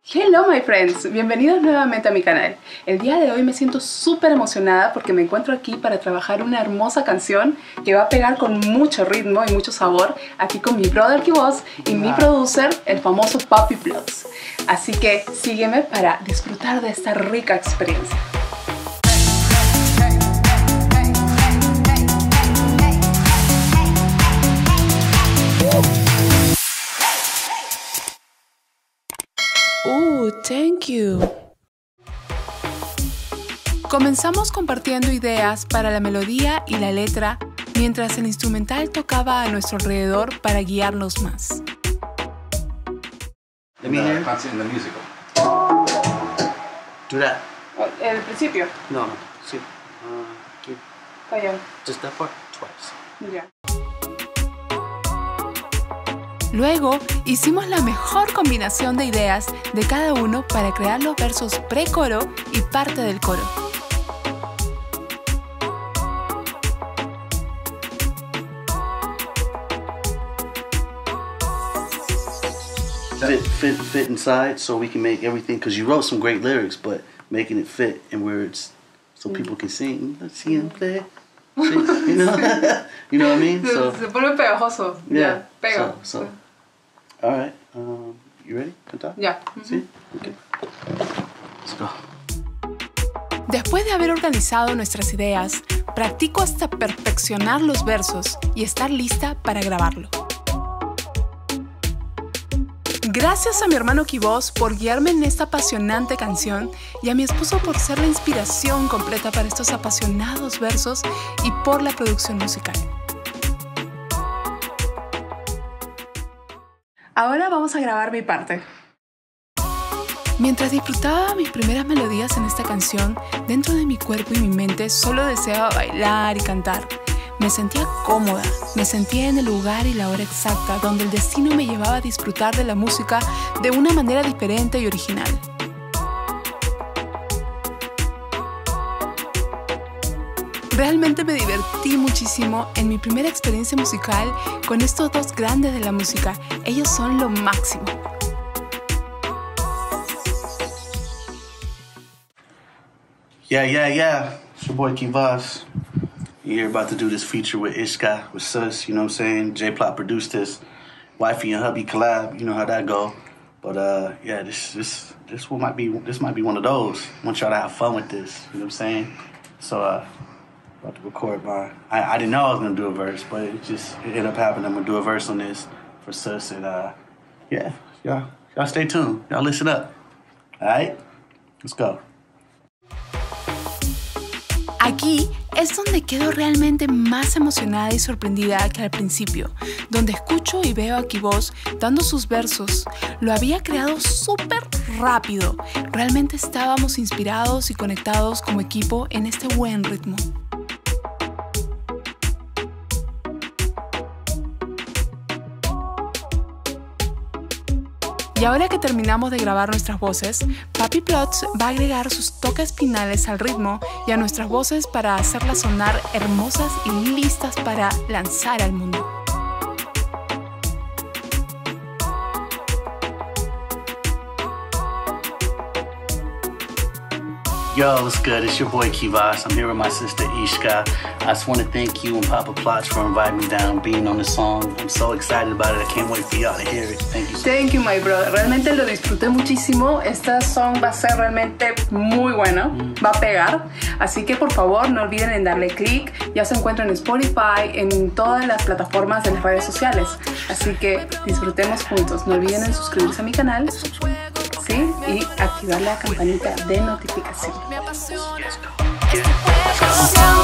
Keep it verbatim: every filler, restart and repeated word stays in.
Hello my friends, bienvenidos nuevamente a mi canal. El día de hoy me siento súper emocionada porque me encuentro aquí para trabajar una hermosa canción que va a pegar con mucho ritmo y mucho sabor, aquí con mi brother Quibos y mi producer, el famoso Papi Plots. Así que sígueme para disfrutar de esta rica experiencia. Oh, thank you. Comenzamos compartiendo ideas para la melodía y la letra, mientras el instrumental tocaba a nuestro alrededor para guiarnos más. Let me hear. In the musical. Do that. El principio. No, no. Sí. Uh, keep. Callao. Just that part twice. Ya. Luego, hicimos la mejor combinación de ideas de cada uno para crear los versos pre-coro y parte del coro. Fit, fit, fit inside so we can make everything, because you wrote some great lyrics, but making it fit in words so people can sing. Let's see him play. You know? You know what I mean? So, Se pone pegajoso. Yeah. Pega. So, so. All right. Um, you ready? Cantar? Ya. Sí. Okay. Let's go. Después de haber organizado nuestras ideas, practico hasta perfeccionar los versos y estar lista para grabarlo. Gracias a mi hermano Quibos por guiarme en esta apasionante canción y a mi esposo por ser la inspiración completa para estos apasionados versos y por la producción musical. Ahora vamos a grabar mi parte. Mientras disfrutaba mis primeras melodías en esta canción, dentro de mi cuerpo y mi mente solo deseaba bailar y cantar. Me sentía cómoda, me sentía en el lugar y la hora exacta donde el destino me llevaba a disfrutar de la música de una manera diferente y original. Realmente me divertí muchísimo en mi primera experiencia musical con estos dos grandes de la música. Ellos son lo máximo. Yeah, yeah, yeah. It's your boy Quibos. You're about to do this feature with Ishka, with Sus, you know what I'm saying? J-Plot produced this. Wifey and hubby collab, you know how that go. But uh, yeah, this this this one might be this might be one of those. I want y'all to have fun with this, you know what I'm saying? So uh, about to record my. I, I didn't know I was gonna do a verse, but it just it ended up happening. I'm gonna do a verse on this for Sus, and uh, yeah, y'all y'all stay tuned. Y'all listen up. All right, let's go. Aquí es donde quedo realmente más emocionada y sorprendida que al principio, donde escucho y veo a Quibos dando sus versos. Lo había creado súper rápido. Realmente estábamos inspirados y conectados como equipo en este buen ritmo. Y ahora que terminamos de grabar nuestras voces, Papi Plots va a agregar sus toques finales al ritmo y a nuestras voces para hacerlas sonar hermosas y listas para lanzar al mundo. Yo, what's good? It's your boy Quibos. I'm here with my sister Ishka. I just want to thank you and Papa Plots for inviting me down, being on the song. I'm so excited about it. I can't wait for y'all to hear it. Thank you. So Thank you, my brother. Realmente lo disfruté muchísimo. Esta song va a ser realmente muy bueno. Mm. Va a pegar. Así que por favor no olviden en darle click. Ya se encuentra en Spotify, en todas las plataformas de las redes sociales. Así que disfrutemos juntos. No olviden en suscribirse a mi canal. ¿Sí? Y activar la campanita de notificación. yes, go. Yeah.